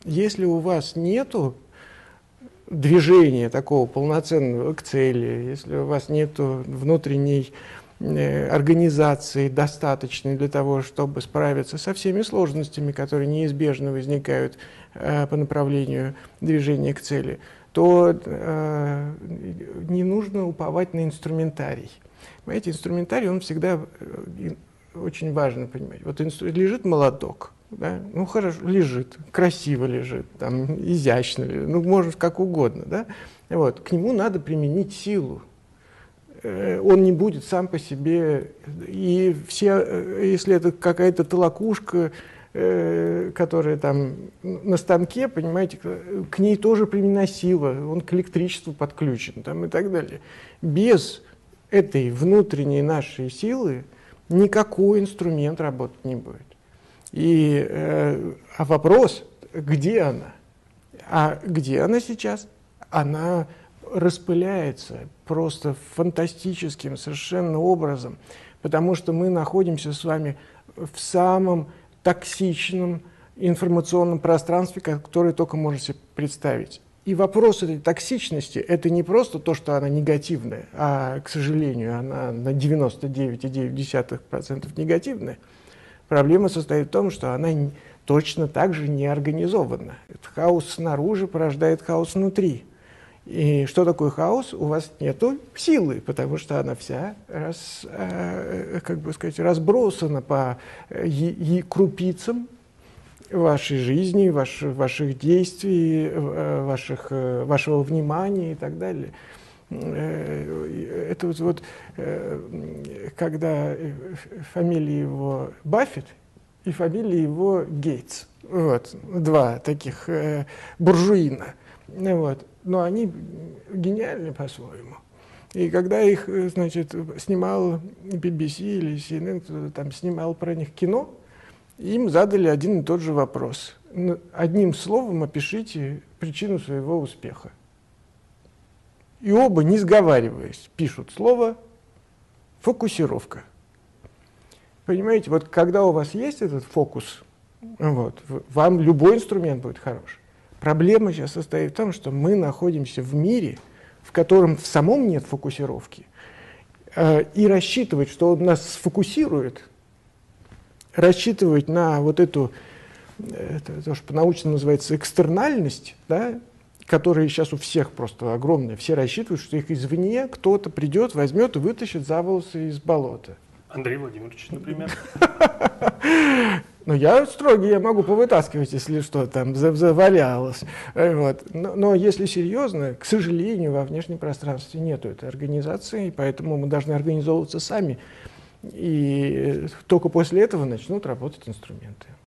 Если у вас нету движения такого полноценного к цели, если у вас нету внутренней организации, достаточной для того, чтобы справиться со всеми сложностями, которые неизбежно возникают по направлению движения к цели, то не нужно уповать на инструментарий. Понимаете, инструментарий, он всегда очень важно понимать. Вот лежит молоток, да? Ну хорошо, лежит, красиво лежит, там, изящно, ну может как угодно, да? Вот, к нему надо применить силу. Он не будет сам по себе, и все, если это какая-то толокушка, которая там на станке, понимаете, к ней тоже применена сила, он к электричеству подключен там, и так далее. Без этой внутренней нашей силы никакой инструмент работать не будет. А вопрос, где она? А где она сейчас? Она распыляется просто фантастическим совершенно образом, потому что мы находимся с вами в самом токсичном информационном пространстве, которое только можете себе представить. И вопрос этой токсичности – это не просто то, что она негативная, а, к сожалению, она на 99,9% негативная. Проблема состоит в том, что она точно так же не организована. Этот хаос снаружи порождает хаос внутри. И что такое хаос? У вас нету силы, потому что она вся разбросана по крупицам вашей жизни, ваших действий, вашего внимания и так далее. Это вот когда фамилия его Баффет и фамилия его Гейтс. Вот, два таких буржуина. Вот. Но они гениальны по-своему. И когда их, значит, снимал BBC или CNN, кто-то там снимал про них кино, им задали один и тот же вопрос. Одним словом опишите причину своего успеха. И оба, не сговариваясь, пишут слово «фокусировка». Понимаете, вот когда у вас есть этот фокус, вот, вам любой инструмент будет хорош. Проблема сейчас состоит в том, что мы находимся в мире, в котором в самом нет фокусировки. И рассчитывать, что он нас сфокусирует, рассчитывать на вот эту, то, что по-научному называется экстернальность, да, которая сейчас у всех просто огромная. Все рассчитывают, что их извне кто-то придет, возьмет и вытащит за волосы из болота. Андрей Владимирович, например. Ну, я строгий, я могу повытаскивать, если что там завалялось. Вот. Но если серьезно, к сожалению, во внешнем пространстве нету этой организации, и поэтому мы должны организовываться сами. И только после этого начнут работать инструменты.